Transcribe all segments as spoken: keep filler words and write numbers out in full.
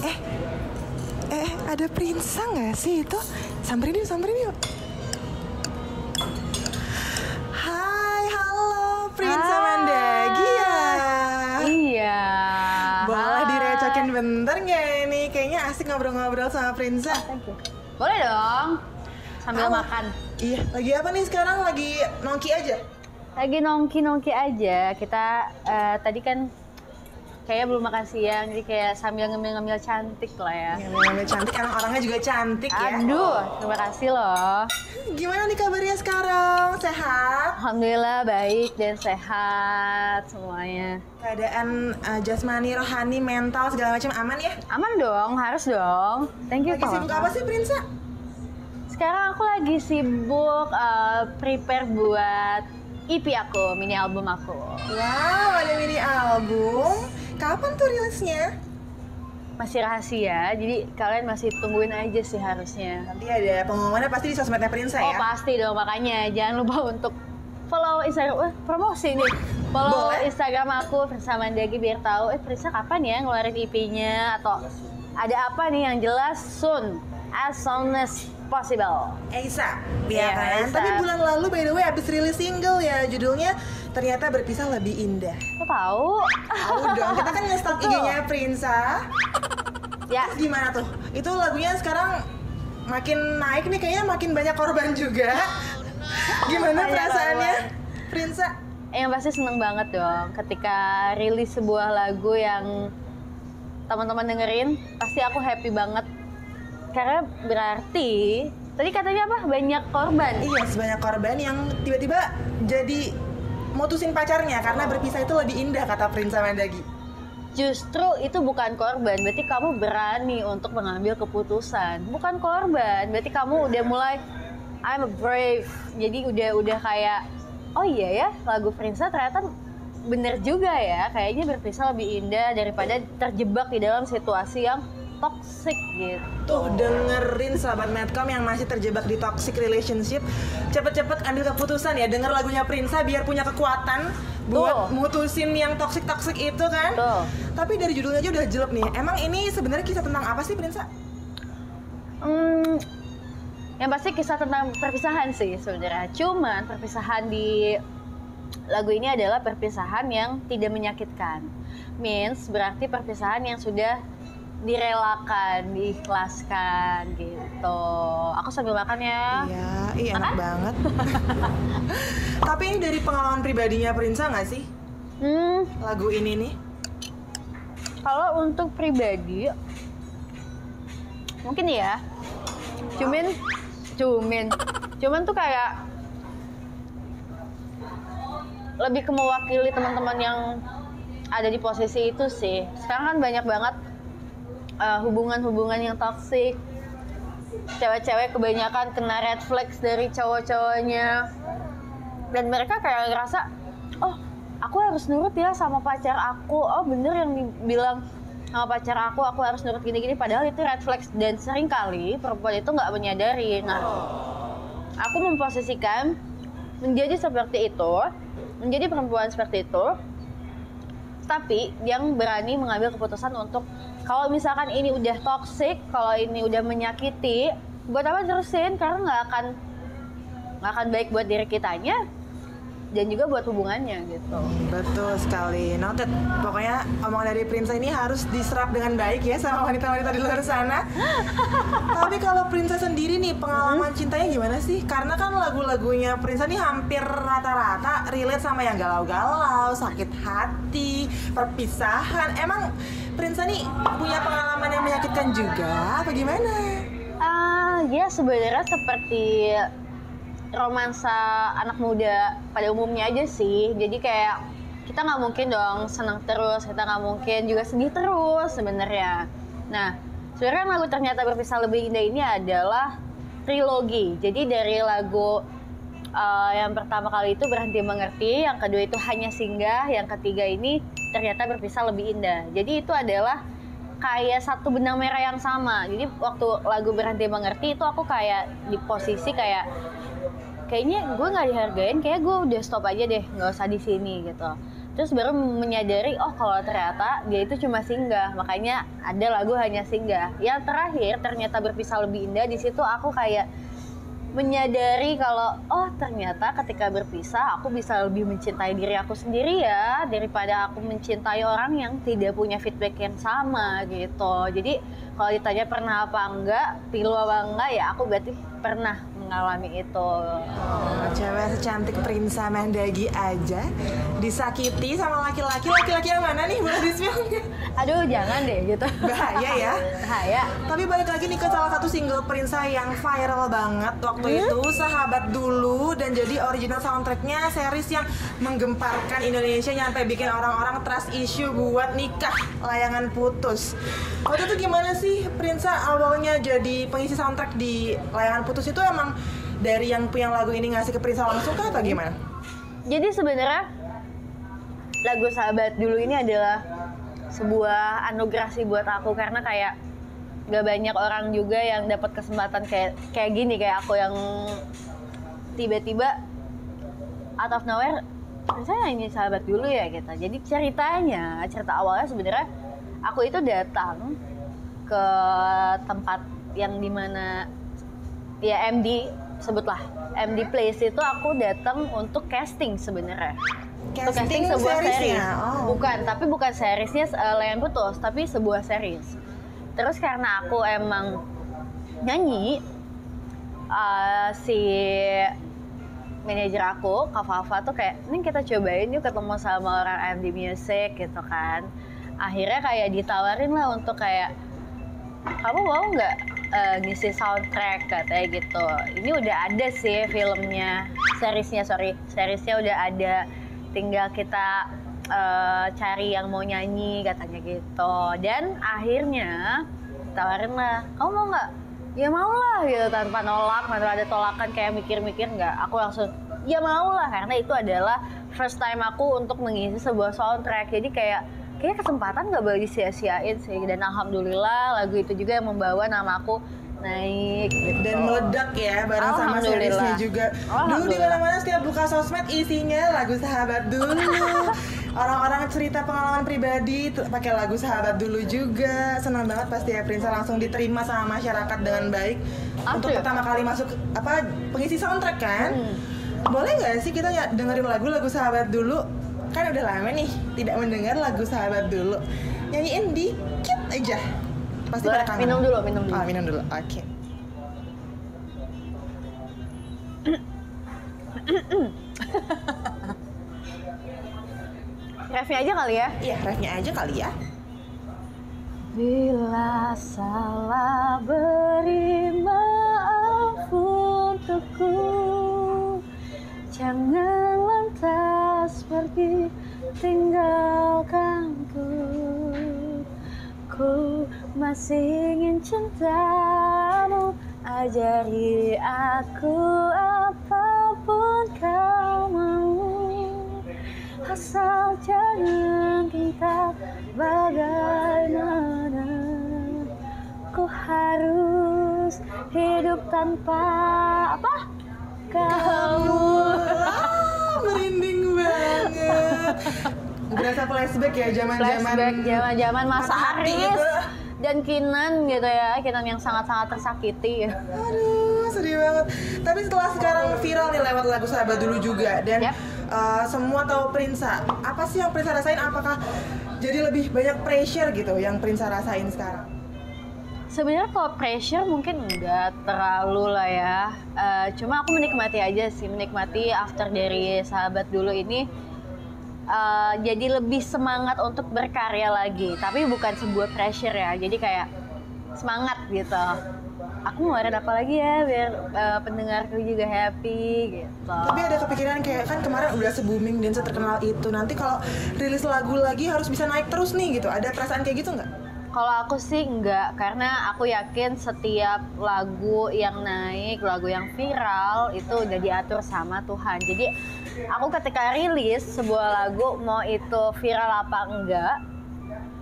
Eh, eh ada Prinsa nggak sih itu? Samperin yuk, samperin yuk. Hai, halo Prinsa Mandagi ya. Iya. Boleh direcokin bentar nggak nih? Kayaknya asik ngobrol-ngobrol sama Prinsa. Thank you. Boleh dong. Sambil Halo. makan. Iya, lagi apa nih sekarang? Lagi nongki aja? Lagi nongki-nongki aja. Kita uh, tadi kan kayaknya belum makan siang, jadi kayak sambil ngemil-ngemil cantik lah ya. Ngemil-ngemil cantik, emang orangnya juga cantik ya. Aduh, terima kasih loh. Gimana nih kabarnya sekarang? Sehat? Alhamdulillah baik dan sehat semuanya. Keadaan uh, jasmani, rohani, mental, segala macam aman ya? Aman dong, harus dong. Thank you. Lagi sibuk apa sih Prinsa? Sekarang aku lagi sibuk uh, prepare buat E P aku, mini album aku. Wow, ada mini album. Kapan tuh rilisnya? Masih rahasia, jadi kalian masih tungguin aja sih harusnya. Nanti ada pengumumannya pasti di sosmednya Prinsa Oh ya? pasti dong, makanya jangan lupa untuk follow Instagram, eh, promosi nih. Follow Boleh. Instagram aku Prinsa Mandagi biar tahu, eh Prinsa kapan ya ngeluarin E P-nya atau ada apa nih yang jelas soon, as soon as possible. Esa, Iya, ya kan? A$AP. Tapi bulan lalu by the way abis rilis single ya, judulnya Ternyata Berpisah Lebih Indah. Kok tahu? Tahu dong, kita kan nge-stalk I G-nya Prinsa. Ya, Terus gimana tuh? Itu lagunya sekarang makin naik nih, kayaknya makin banyak korban juga. Gimana Banyak perasaannya, korban. Prinsa? yang pasti seneng banget dong ketika rilis sebuah lagu yang teman-teman dengerin, pasti aku happy banget. Karena berarti tadi katanya apa? Banyak korban. Iya, sebanyak korban yang tiba-tiba jadi mutusin pacarnya karena berpisah itu lebih indah, kata Prinsa Mandagi. Justru itu bukan korban, berarti kamu berani untuk mengambil keputusan. Bukan korban, berarti kamu udah mulai I'm a brave. Jadi udah udah kayak oh iya ya, lagu Prinsa ternyata bener juga ya. Kayaknya berpisah lebih indah daripada terjebak di dalam situasi yang toxic gitu. Tuh dengerin sahabat Medcom yang masih terjebak di toxic relationship, cepet-cepet ambil keputusan ya, denger lagunya Prinsa biar punya kekuatan buat Tuh. mutusin yang toxic-toxic itu kan. Tuh. Tapi dari judulnya aja udah jelek nih. Emang ini sebenarnya kisah tentang apa sih Prinsa? Hmm, yang pasti kisah tentang perpisahan sih sebenarnya. Cuman perpisahan di lagu ini adalah perpisahan yang tidak menyakitkan. Means berarti perpisahan yang sudah direlakan, diikhlaskan gitu. Aku sambil makan ya. Iya, iya enak Makan? banget. Tapi ini dari pengalaman pribadinya Prinsa nggak sih Hmm, lagu ini nih? kalau untuk pribadi mungkin ya. Cuman cuman cuman tuh kayak lebih ke mewakili teman-teman yang ada di posisi itu sih. Sekarang kan banyak banget uh, hubungan-hubungan yang toksik. Cewek-cewek kebanyakan kena red flags dari cowok-cowoknya. Dan mereka kayak ngerasa, oh aku harus nurut ya sama pacar aku. Oh bener yang dibilang sama pacar aku, aku harus nurut gini-gini. Padahal itu red flags dan sering kali perempuan itu nggak menyadari. Nah, aku memposisikan menjadi seperti itu, menjadi perempuan seperti itu, tapi yang berani mengambil keputusan untuk kalau misalkan ini udah toxic, kalau ini udah menyakiti, buat apa terusin? Karena nggak akan nggak akan baik buat diri kitanya dan juga buat hubungannya gitu. Betul sekali, noted. Pokoknya omongan dari Prinsa ini harus diserap dengan baik ya sama wanita-wanita di luar sana. Tapi kalau Prinsa sendiri nih, pengalaman Hmm? cintanya gimana sih? Karena kan lagu-lagunya Prinsa nih hampir rata-rata relate sama yang galau-galau, sakit hati, perpisahan. Emang Prinsa nih punya pengalaman yang menyakitkan juga apa gimana? Ah, ya sebenarnya seperti romansa anak muda pada umumnya aja sih. Jadi kayak kita nggak mungkin dong senang terus, kita nggak mungkin juga sedih terus sebenarnya. Nah, sebenarnya lagu Ternyata Berpisah Lebih Indah ini adalah trilogi. Jadi dari lagu uh, yang pertama kali itu Berhenti Mengerti, yang kedua itu Hanya Singgah, yang ketiga ini Ternyata Berpisah Lebih Indah. Jadi itu adalah kayak satu benang merah yang sama. Jadi waktu lagu Berhenti Mengerti itu aku kayak di posisi kayak kayaknya gue nggak dihargain, kayak gue udah stop aja deh, nggak usah di sini gitu. Terus baru menyadari, oh kalau ternyata dia itu cuma singgah, makanya ada lagu Hanya Singgah. Yang terakhir ternyata Berpisah Lebih Indah, di situ aku kayak menyadari kalau oh ternyata ketika berpisah aku bisa lebih mencintai diri aku sendiri ya, daripada aku mencintai orang yang tidak punya feedback yang sama gitu. Jadi kalau ditanya pernah apa enggak, pilu apa enggak, ya aku berarti pernah mengalami itu. Oh, cewek secantik Prinsa Mandagi aja disakiti sama laki-laki. Laki-laki yang mana nih, boleh di-spill? Aduh jangan deh gitu. Bahaya ya. Bahaya. Tapi balik lagi nih ke salah satu single Prinsa yang viral banget waktu hmm? itu, Sahabat Dulu, dan jadi original soundtracknya series yang menggemparkan Indonesia nyampe bikin orang-orang trust issue buat nikah layangan putus. Waktu itu gimana sih Prinsa awalnya jadi pengisi soundtrack di layangan putus itu? Emang dari yang punya lagu ini ngasih ke Prinsa langsung kah atau gimana? Jadi sebenarnya lagu Sahabat Dulu ini adalah sebuah anugerah sih buat aku, karena kayak gak banyak orang juga yang dapat kesempatan kayak kayak gini, kayak aku yang tiba-tiba out of nowhere saya nyanyi Sahabat Dulu ya gitu. Jadi ceritanya, cerita awalnya sebenarnya aku itu datang ke tempat yang dimana ya M D, sebutlah M D Place itu, aku datang untuk casting sebenarnya. Casting, casting sebuah series, oh. bukan, tapi bukan seriesnya uh, Layangan Putus, tapi sebuah series. Terus karena aku emang nyanyi, uh, si manajer aku, Kak Fafa tuh kayak, ini kita cobain yuk ketemu sama orang M D Music gitu kan. Akhirnya kayak ditawarin lah untuk kayak, kamu mau nggak uh, ngisi soundtrack katanya gitu. Ini udah ada sih filmnya, seriesnya sorry, seriesnya udah ada. Tinggal kita uh, cari yang mau nyanyi katanya gitu. Dan akhirnya tawarin lah, kamu mau nggak? Ya mau lah gitu, tanpa nolak, tanpa ada tolakan kayak mikir-mikir nggak. Aku langsung ya mau lah, karena itu adalah first time aku untuk mengisi sebuah soundtrack. Jadi kayak kayak kesempatan nggak boleh disia-siain sih. Dan alhamdulillah lagu itu juga yang membawa nama aku naik gitu. Dan meledak ya bareng sama seriesnya juga. Dulu di mana-mana setiap buka sosmed isinya lagu Sahabat Dulu. Orang-orang cerita pengalaman pribadi pakai lagu Sahabat Dulu juga. Senang banget pasti ya Prinsa langsung diterima sama masyarakat dengan baik. Apa untuk ya? Pertama kali masuk apa pengisi soundtrack kan. Hmm. Boleh nggak sih kita ya dengerin lagu-lagu Sahabat Dulu? Kan udah lama nih tidak mendengar lagu Sahabat Dulu. Nyanyiin dikit aja. Pasti pada kangen. Minum dulu, minum dulu. Ah, minum dulu. Oke. Okay. Refnya aja kali ya? Iya, refnya aja kali ya. Bila salah beri maaf untukku, jangan lantas pergi tinggalkanku. Ku masih ingin cintamu, ajari aku apapun kau mau. Asal jangan kita bagaimana. Ku harus hidup tanpa apa? Kamu. Ah, merinding banget. Berasa flashback ya zaman-zaman flashback zaman-zaman Mas Aris gitu. Dan Kinan gitu ya, Kinan yang sangat-sangat tersakiti. Aduh, sedih banget. Tapi setelah sekarang viral nih lewat lagu Sahabat Dulu juga, dan yep. uh, semua tahu Prinsa. Apa sih yang Prinsa rasain? Apakah jadi lebih banyak pressure gitu yang Prinsa rasain sekarang? Sebenarnya kalau pressure mungkin enggak terlalu lah ya. Uh, cuma aku menikmati aja sih, menikmati after dari Sahabat Dulu ini. Uh, jadi lebih semangat untuk berkarya lagi, tapi bukan sebuah pressure ya, jadi kayak semangat gitu. Aku mau ada apa lagi ya biar uh, pendengarku juga happy gitu. Tapi ada kepikiran kayak kan kemarin udah se-booming dan seterkenal itu, nanti kalau rilis lagu lagi harus bisa naik terus nih gitu, ada perasaan kayak gitu nggak? Kalau aku sih enggak, karena aku yakin setiap lagu yang naik, lagu yang viral itu udah diatur sama Tuhan. Jadi aku ketika rilis sebuah lagu, mau itu viral apa enggak,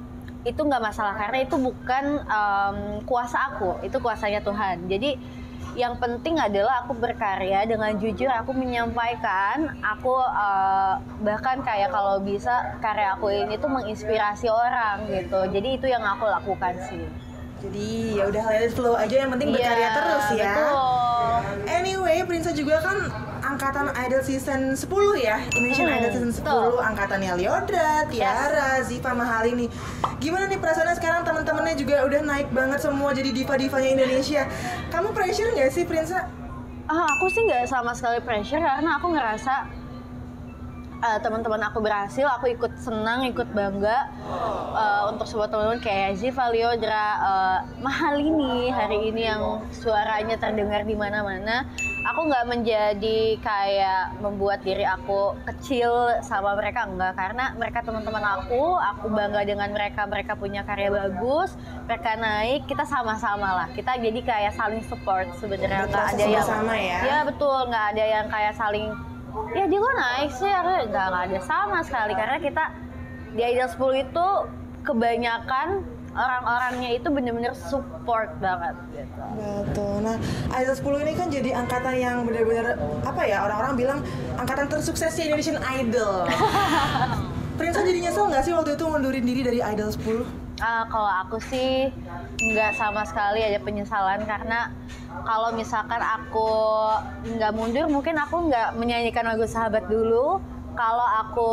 itu enggak masalah, karena itu bukan um, kuasa aku, itu kuasanya Tuhan. Jadi yang penting adalah aku berkarya dengan jujur, aku menyampaikan, aku uh, bahkan kayak kalau bisa karya aku ini tuh menginspirasi orang gitu. Jadi itu yang aku lakukan sih. Jadi ya udah let it flow aja, yang penting berkarya Iya, terus ya. betul. Anyway, Prinsa juga kan angkatan Idol season sepuluh ya, Indonesian Hmm, Idol season sepuluh, betul. angkatannya Lyodra, Tiara, Ziva, Mahalini. Gimana nih perasaannya sekarang, teman-temannya juga udah naik banget semua jadi diva-divanya Indonesia. Kamu pressure nggak sih, Prinsa? Ah, aku sih nggak sama sekali pressure karena aku ngerasa uh, teman-teman aku berhasil, aku ikut senang, ikut bangga uh, untuk semua teman-teman kayak Ziva, Lyodra, uh, Mahalini hari ini yang suaranya terdengar di mana-mana. Aku nggak menjadi kayak membuat diri aku kecil sama mereka, enggak, karena mereka teman-teman aku, aku bangga dengan mereka, mereka punya karya bagus, mereka naik, kita sama-sama lah, kita jadi kayak saling support sebenarnya, nggak ada yang sama ya. Ya betul, nggak ada yang kayak saling ya dia kok naik sih, nggak nggak ada sama sekali karena kita di Idol sepuluh itu kebanyakan orang-orangnya itu bener-bener support banget gitu. Betul. Nah, Idol sepuluh ini kan jadi angkatan yang benar-benar apa ya, orang-orang bilang angkatan tersuksesnya Indonesian Idol. Prinsa jadi nyesel nggak sih waktu itu mundurin diri dari Idol sepuluh? Uh, kalau aku sih nggak sama sekali ada penyesalan karena kalau misalkan aku nggak mundur mungkin aku nggak menyanyikan lagu Sahabat dulu. Kalau aku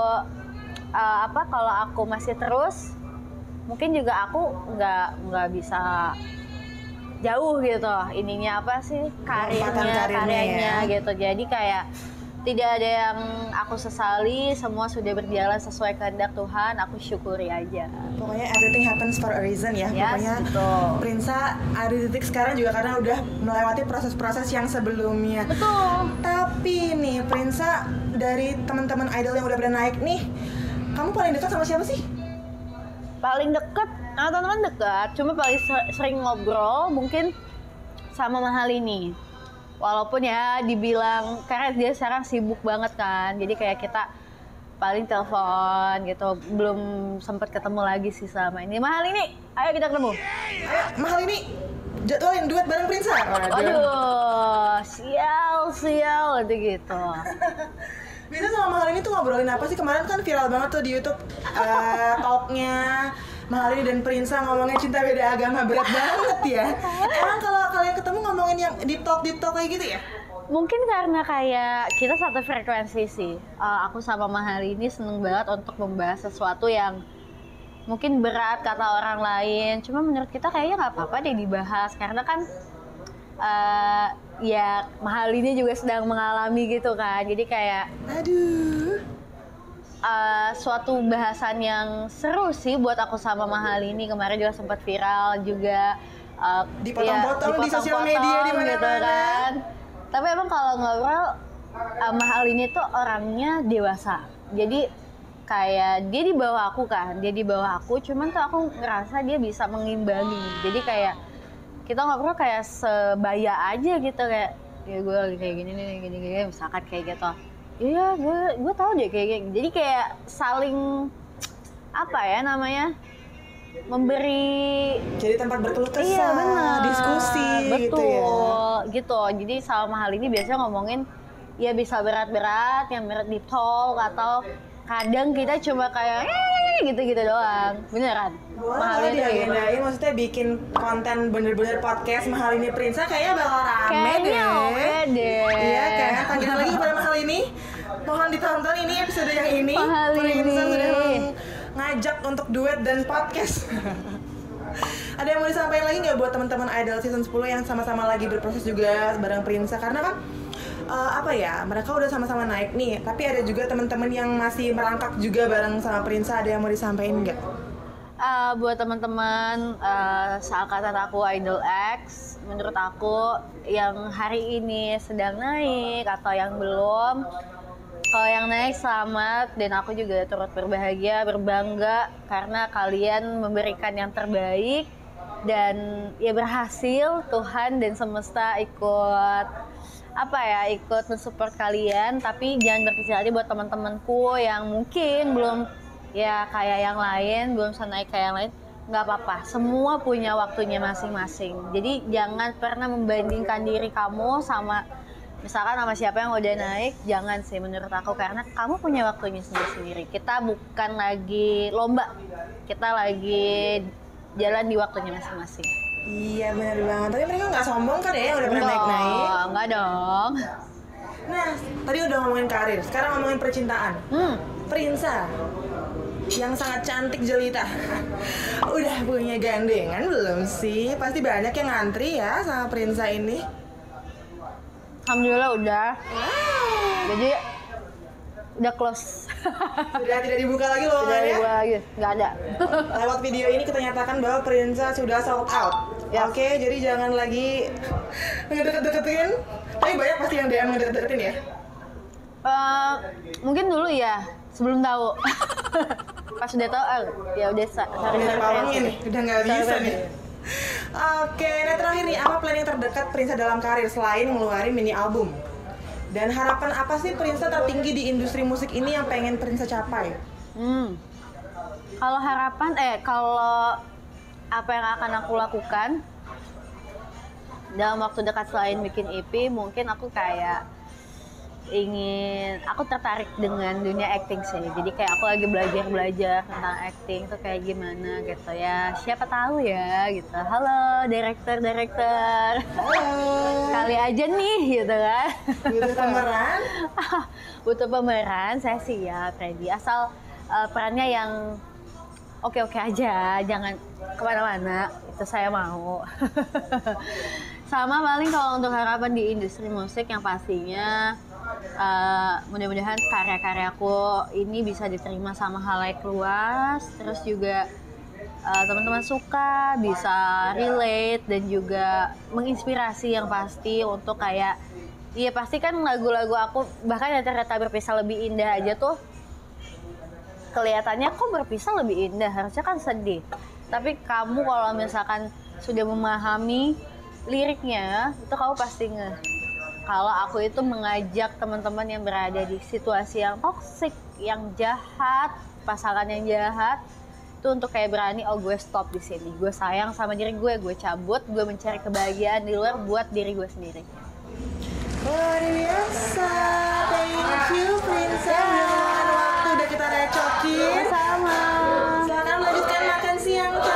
uh, apa kalau aku masih terus mungkin juga aku nggak nggak bisa jauh gitu ininya apa sih karirnya karirnya, karyanya ya. gitu. Jadi kayak tidak ada yang aku sesali, semua sudah berjalan sesuai kehendak Tuhan, aku syukuri aja. Pokoknya everything happens for a reason ya. Yes, Pokoknya betul. Prinsa ada di titik sekarang juga karena udah melewati proses-proses yang sebelumnya. Betul. Tapi nih Prinsa, dari teman-teman idol yang udah pernah naik nih, kamu paling dekat sama siapa sih? Paling deket, nah teman-teman dekat, cuma paling sering ngobrol mungkin sama Mahalini. Walaupun ya dibilang, karena dia sekarang sibuk banget kan, jadi kayak kita paling telepon gitu, belum sempat ketemu lagi sih sama ini. Mahalini, ayo kita ketemu. Ayo, Mahalini, jadwalin duet bareng Prinsa. Aduh, sial, sial, gitu. Bisa sama Mahalini tuh ngobrolin apa sih? Kemarin kan viral banget tuh di YouTube uh, talknya Mahalini dan Prinsa ngomongin cinta beda agama, berat banget ya. Emang kalau kalian ketemu ngomongin yang deep talk deep talk kayak gitu ya? Mungkin karena kayak kita satu frekuensi sih. Uh, aku sama Mahalini seneng banget untuk membahas sesuatu yang mungkin berat kata orang lain. Cuma menurut kita kayaknya nggak apa-apa deh dibahas karena kan uh, ya Mahalini juga sedang mengalami gitu kan. Jadi kayak aduh. Uh, suatu bahasan yang seru sih buat aku sama Mahalini. Kemarin juga sempat viral juga uh, dipotong-potong ya, di sosial media di mana-mana gitu kan. Tapi emang kalau ngobrol uh, Mahalini tuh orangnya dewasa. Jadi kayak dia di bawah aku kan, dia di bawah aku. Cuman tuh aku ngerasa dia bisa mengimbangi. Jadi kayak kita ngobrol kayak sebaya aja gitu kayak ya gue lagi kayak gini nih gini gini misalkan kayak gitu. Iya, gue gue tahu deh kayak, kayak jadi kayak saling apa ya namanya memberi jadi tempat berkeluh kesah, iya, bener. diskusi betul, gitu ya. Gitu. Jadi sama hal ini biasanya ngomongin ya bisa berat-berat, yang berat di talk atau kadang kita cuma kayak eh gitu-gitu doang. Beneran. Wah, diagendain maksudnya bikin konten bener-bener podcast Mahalini Prinsa kayaknya bakal rame kayaknya deh. oke deh. Iya kan, panggilan lagi kepada Mahalini. Mohon ditonton ini episode yang ini. Mahalini. Prinsa sudah ngajak untuk duet dan podcast. Ada yang mau disampaikan lagi nggak buat teman-teman Idol season sepuluh yang sama-sama lagi berproses juga bareng Prinsa? Karena kan uh, apa ya, mereka udah sama-sama naik nih, tapi ada juga teman-teman yang masih merangkak juga bareng sama Prinsa. Ada yang mau disampaikan nggak? Uh, buat teman-teman uh, seangkatan aku Idol X, menurut aku yang hari ini sedang naik atau yang belum, kalau yang naik selamat, dan aku juga turut berbahagia, berbangga karena kalian memberikan yang terbaik dan ya berhasil. Tuhan dan semesta ikut apa ya ikut mensupport kalian. Tapi jangan berkecil hati buat teman-temanku yang mungkin belum ya kayak yang lain, belum bisa naik kayak yang lain. nggak apa-apa. Semua punya waktunya masing-masing. Jadi jangan pernah membandingkan diri kamu sama misalkan sama siapa yang udah naik. Jangan sih menurut aku, karena kamu punya waktunya sendiri-sendiri. Kita bukan lagi lomba, kita lagi jalan di waktunya masing-masing. Iya benar banget. Tapi mereka nggak sombong kan ya, udah pernah naik-naik? Enggak dong. Nah, tadi udah ngomongin karir, sekarang ngomongin percintaan. Hmm. Prinsa yang sangat cantik jelita, udah punya gandengan belum sih? Pasti banyak yang ngantri ya sama Prinsa ini. Alhamdulillah udah. Wow. Jadi udah close. Sudah tidak dibuka lagi loh Udah ya? dibuka lagi, nggak ada. Lewat video ini kita nyatakan bahwa Prinsa sudah sold out. Ya. Oke, jadi jangan lagi ngedeket-deketin. Tapi banyak pasti yang D M ngedeket-deketin ya? Uh, mungkin dulu ya, sebelum tahu. Pas udah tahu, ah, ya udah sa- Udah dipawangin nih, udah nggak bisa nih. Oke, nah terakhir nih, apa plan yang terdekat Prinsa dalam karir selain ngeluarin mini album? Dan harapan apa sih Prinsa tertinggi di industri musik ini yang pengen Prinsa capai? Hmm. Kalau harapan, eh kalau apa yang akan aku lakukan dalam waktu dekat selain bikin E P, mungkin aku kayak ingin, aku tertarik dengan dunia acting sih. Jadi kayak aku lagi belajar-belajar tentang acting tuh kayak gimana gitu ya. Siapa tahu ya gitu. Halo director-director. Halo. Kali aja nih gitu kan. Butuh pemeran? Butuh pemeran, saya siap, ready. Asal uh, perannya yang oke-oke aja, jangan kemana-mana, itu saya mau. Sama paling kalau untuk harapan di industri musik yang pastinya uh, mudah-mudahan karya-karyaku ini bisa diterima sama halayak luas, terus juga uh, teman-teman suka, bisa relate dan juga menginspirasi yang pasti untuk kayak, iya pasti kan lagu-lagu aku bahkan yang ternyata berpisah lebih indah aja tuh kelihatannya kok berpisah lebih indah, harusnya kan sedih. Tapi kamu kalau misalkan sudah memahami liriknya, itu kamu pasti nge. Kalau aku itu mengajak teman-teman yang berada di situasi yang toksik, yang jahat, pasangan yang jahat, itu untuk kayak berani, oh gue stop di sini. Gue sayang sama diri gue, gue cabut, gue mencari kebahagiaan di luar buat diri gue sendiri. Luar biasa, thank you Prinsa. Dengan waktu udah kita recokin. Sama. Silakan lanjutkan makan siang.